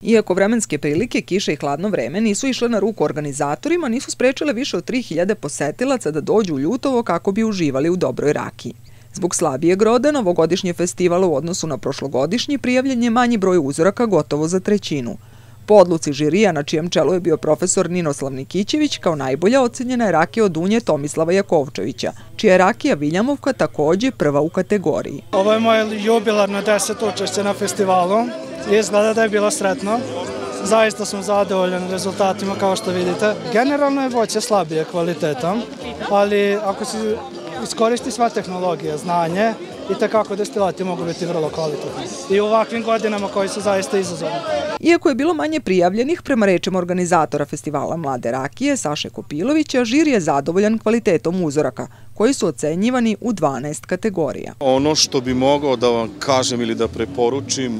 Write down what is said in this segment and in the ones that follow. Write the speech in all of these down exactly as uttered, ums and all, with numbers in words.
Iako vremenske prilike, kiša i hladno vreme nisu išle na ruku organizatorima, nisu sprečile više od tri hiljade posetilaca da dođu u Ljutovo kako bi uživali u dobroj rakiji. Zbog slabijeg roda, novogodišnji festival u odnosu na prošlogodišnji prijavljen je manji broj uzoraka gotovo za trećinu. Po odluci žirija, na čijem čelu je bio profesor Ninoslav Nikićević, kao najbolja ocenjena je rakija od Dunje Tomislava Jakovčevića, čija je rakija Viljamovka takođe prva u kategoriji. Ovo je moje jubilarno deseto učešće na festivalu i izgleda da je bilo sretno. Zaista sam zadovoljan rezultatima kao što vidite. Generalno je voće slabije kvaliteta, ali ako se iskoristi sva tehnologija, znanje, i tekako destilati mogu biti vrlo kvalitetni. I u ovakvim godinama koji su zaista izazovni. Iako je bilo manje prijavljenih, prema rečima organizatora festivala Mlade rakije, Saše Kopilovića, žiri je zadovoljan kvalitetom uzoraka, koji su ocenjivani u dvanaest kategorija. Ono što bi mogao da vam kažem ili da preporučim,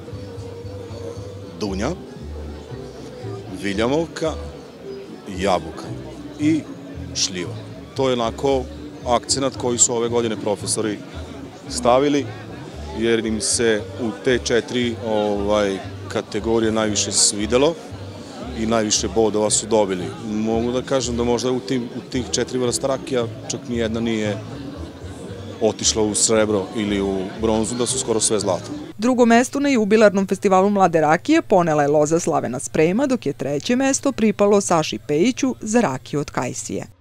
Dunja, Viljamovka, Jabuka i Šljiva. To je onako akcenat koji su ove godine profesori stavili, jer im se u te četiri kategorije najviše svidelo i najviše bodova su dobili. Mogu da kažem da možda u tih četiri vrsta rakija čak nijedna nije otišla u srebro ili u bronzu, da su skoro sve zlato. Drugo mesto na jubilarnom festivalu Mlade rakije ponela je loza Slavena Sprema, dok je treće mesto pripalo Saši Pejiću za rakiju od Kajsije.